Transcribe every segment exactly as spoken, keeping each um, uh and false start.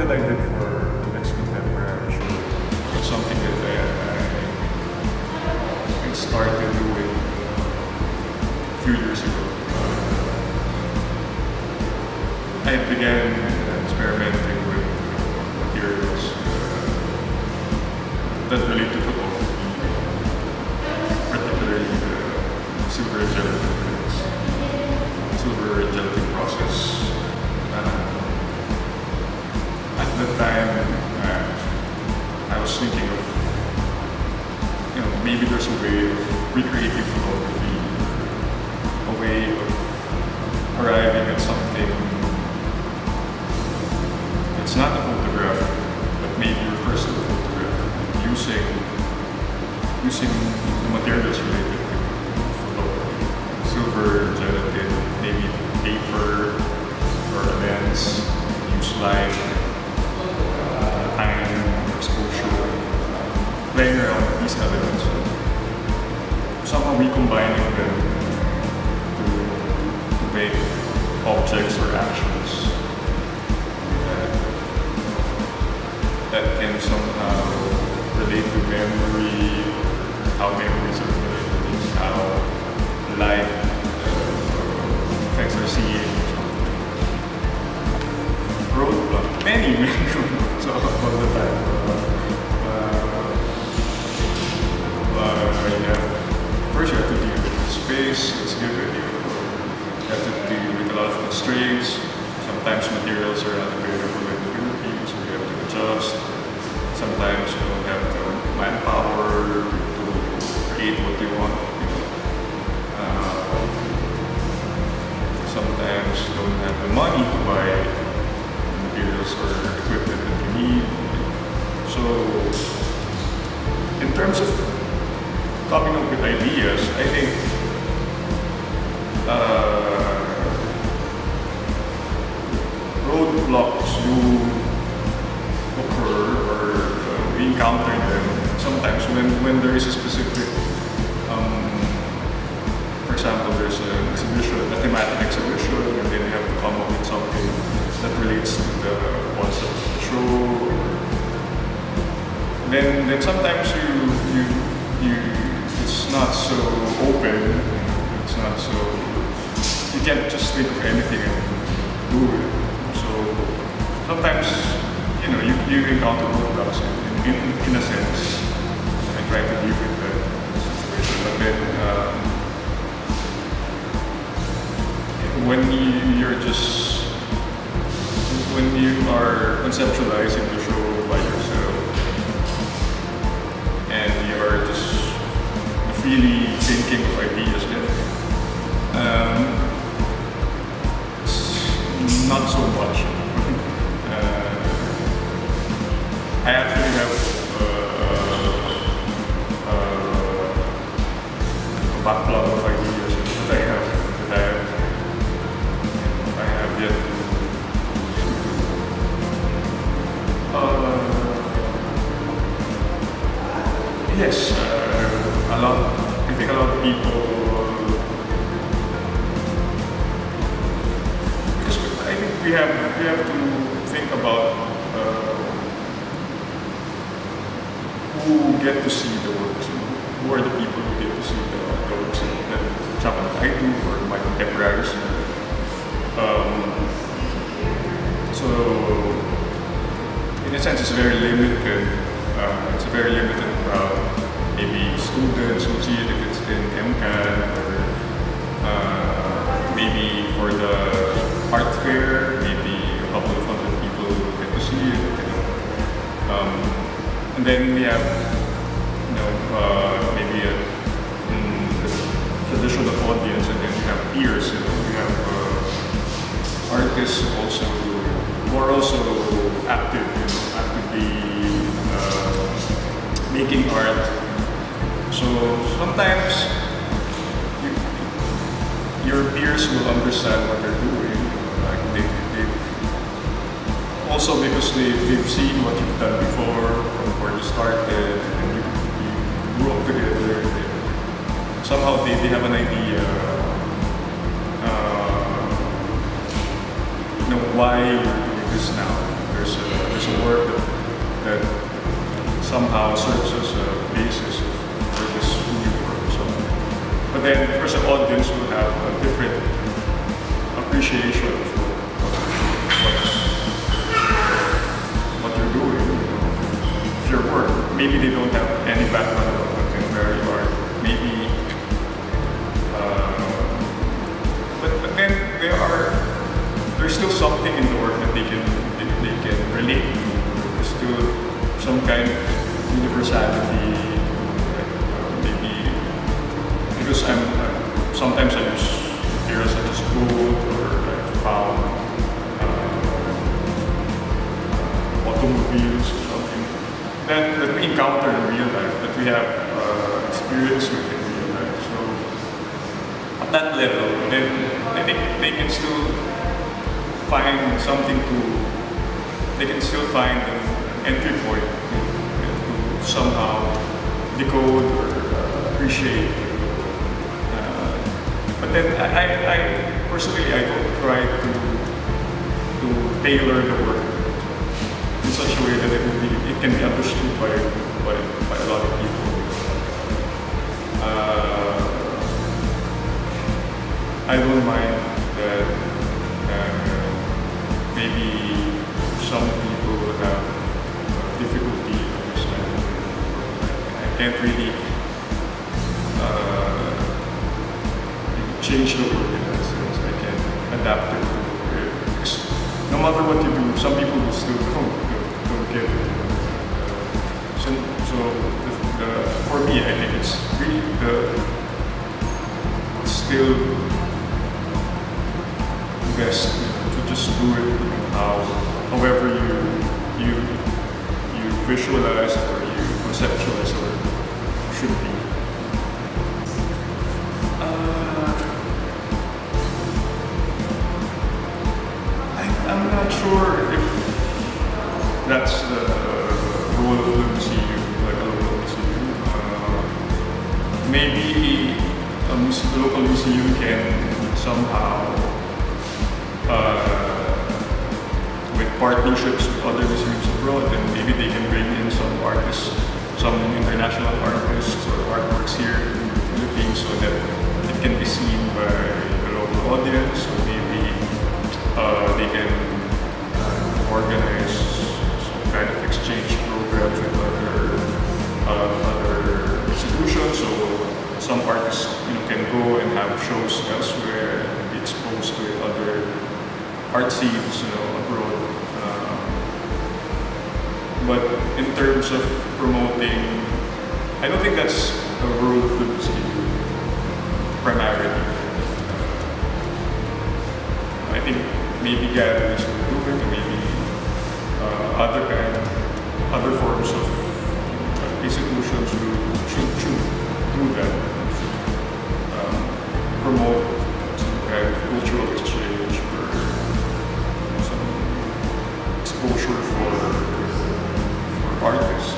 that I did for the next contemporary show was something that I, I started doing a few years ago. Uh, I began experimenting with materials uh, that relate to photography, particularly the silver gelatin, silver gelatin process. Uh, At that time, uh, I was thinking of, you know, maybe there's a way of recreating photography, a way of arriving at something. It's not a photograph, but maybe refers to a photograph, using using the materials related to photography, silver gelatin, maybe paper or a lens, use light. Time, exposure, playing around with these elements. Somehow recombining them to, to make objects or actions that, that can somehow relate to memory, how memories are related to things, how light uh, affects our seeing. Roadblock, many, many roadblocks all the time. Uh, uh, yeah. First you have to deal with the space that's given you. You have to deal with a lot of constraints. Sometimes materials are not available in the Philippines, so you have to adjust. Sometimes you don't have the manpower to create what you want. Uh, sometimes you don't have the money to buy materials or equipment that you need. So, in terms of coming up with ideas, I think uh, roadblocks do occur, or uh, we encounter them sometimes when, when there is a specific, um, for example, there's an exhibition, a thematic exhibition, and then you have to come up with something that relates to the concept of the show. Then, then sometimes you, you, you, it's not so open. It's not so. You can't just think of anything and do it. So sometimes, you know, you, you encounter roadblocks in, in, in a sense, and try to deal with the situation. But then, um, when you, you're just when you are conceptualizing the show by yourself and you are just freely thinking of ideas, then um, it's not so much. uh, I actually have uh, uh, a backlog of ideas that I have that I have I have yet to Uh, yes, uh, a lot. I think a lot of people, because I think we have we have to think about uh, who get to see the works. Who are the people who get to see the, the works that, for example, I do or my contemporaries. Um, so. In a sense, it's very limited. Uh, it's a very limited crowd. Maybe students will see it if it's in MCAD, or uh, maybe for the art fair, maybe a couple of hundred people will get to see it. You know. um, and then we have, you know, uh, maybe a mm, traditional audience, and then we have peers. You know, we have uh, artists also who are also active, you know, actively uh, making art. So sometimes you, your peers will understand what they're doing. Like they, they also because they, they've seen what you've done before, from where you started, and you, you grew up together. They, somehow they, they have an idea, uh, you know, why you're doing this now. there's a, there's a work that, that somehow serves as a basis for this new work or something. But then, of course, the audience will have a different appreciation for what, what you're doing, you know, your work. Maybe they don't have any background about contemporary art. Maybe, uh, but, but then there are there's still something in the work that they can they, they can relate to. There's still some kind of universality. Like, uh, maybe because I'm uh, sometimes I use materials such as gold or like found uh, automobiles or something that, that we encounter in real life, that we have uh, experience with in real life. So at that level, then I think they can still find something to, they can still find an entry point to, to somehow decode or uh, appreciate. Uh, but then I, I, I personally, I don't try to, to tailor the work in such a way that it, will be, it can be understood by, by, by a lot of people. Uh, I don't mind that uh, maybe some people will have uh, difficulty understanding. I can't really uh, change the work in that sense. I can adapt it to it. Because no matter what you do, some people will still don't, don't, don't get it. Uh, so so the, the, for me, I think it's really the it's still best to just do it how, however you you you visualize it or you conceptualize what it should be. Uh, I, I'm not sure if that's the role of the museum, like a local museum. Uh, maybe a muse local museum can somehow Uh, with partnerships with other museums abroad, and maybe they can bring in some artists, some international artists or artworks here in the Philippines so that it can be seen by the local audience. So maybe uh, they can uh, organize some kind of exchange programs with other uh, other institutions. So some artists, you know, can go and have shows elsewhere and be exposed to other art scenes, you know, abroad. Uh, but in terms of promoting, I don't think that's a role of the museum primarily. I think maybe galleries will do it, maybe uh, other kind, other forms of uh, institutions will, should, should do that, should um, promote some kind of cultural exchange or some exposure for, for artists.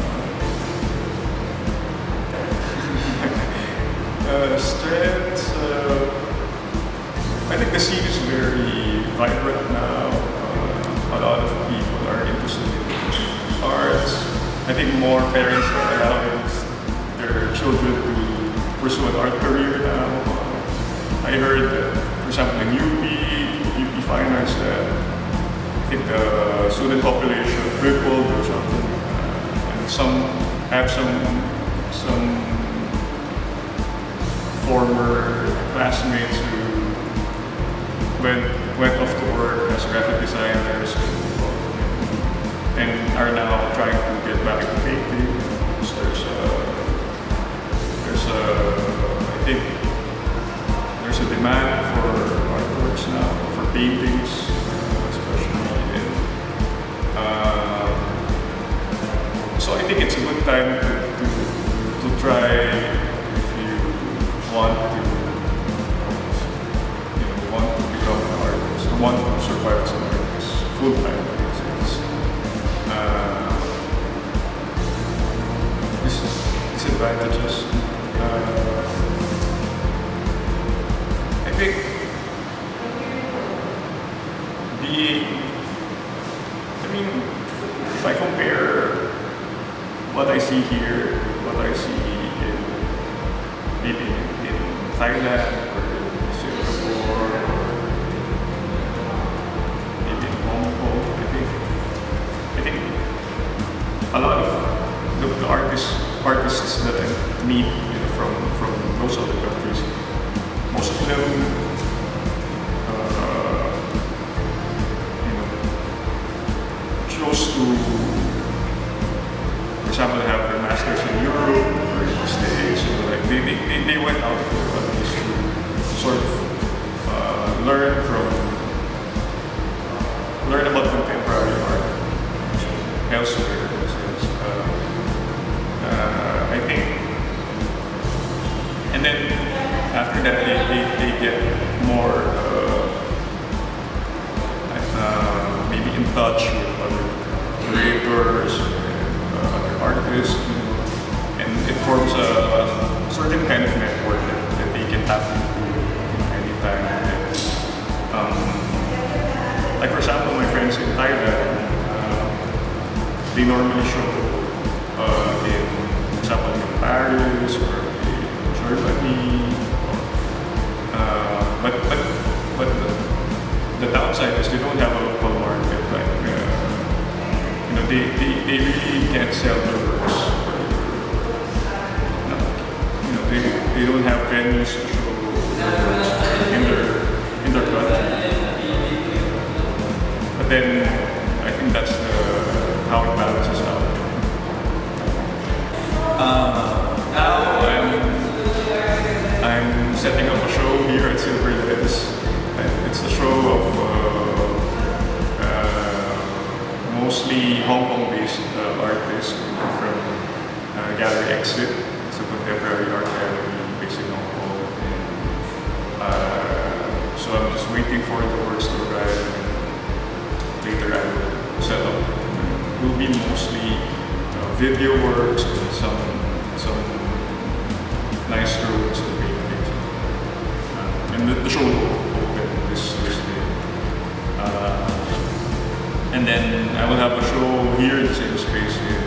uh, strengths, uh, I think the scene is very vibrant now. Uh, a lot of people are interested in arts. I think more parents are allowing their children to pursue an art career now. Uh, I heard that, for example, in U P, U P Fine Arts, that I think the student population tripled or something. Uh, and some have some some former classmates who went went off to work as graphic designers and, and are now trying to get back into painting. So there's a, there's a, I think there's a demand for artworks now, for paintings, uh, especially. And, uh, so I think it's a good time to, to, to try, if you want to, want to survive as an artist full time. Uh, this disadvantages. Uh, I think being mean, if I compare what I see here, what I see in maybe in Thailand or in Singapore or maybe in Hong Kong, I think I think a lot of the, the artists artists that I meet, you know, from from those other countries, most of them, uh, you know, chose to, for example, have their masters in Europe or in the States. You know, like they, they, they went out of their countries to sort of uh, learn from learn about contemporary art elsewhere. In a sense. Uh, uh, I think, and then after that they, they, they get more uh, uh, maybe in touch with other creators, uh, other artists, you know, and it forms a, a certain kind of network that, that they can tap into, you know, anytime. And, um, like for example, my friends in Thailand, uh, they normally show uh, in, for example, in Paris or in Germany. Uh, but but but the, the downside is they don't have a local market. Like uh, you know, they, they, they really can't sell their works. No, you know, they, they don't have venues to show their works in their in their country. But then I think that's the, how it balances out. Uh, now I'm. I'm setting up a show here at Silver Lens. It's a show of uh, uh, mostly Hong Kong-based uh, artists from uh, Gallery Exit. It's a contemporary art gallery based in Hong Kong. And, uh, so I'm just waiting for the works to arrive. And later I will set up. It will be mostly uh, video works and some some nice drawings and paintings. Uh, and the, the show will open this, this day. Uh, and then I will have a show here in the same space in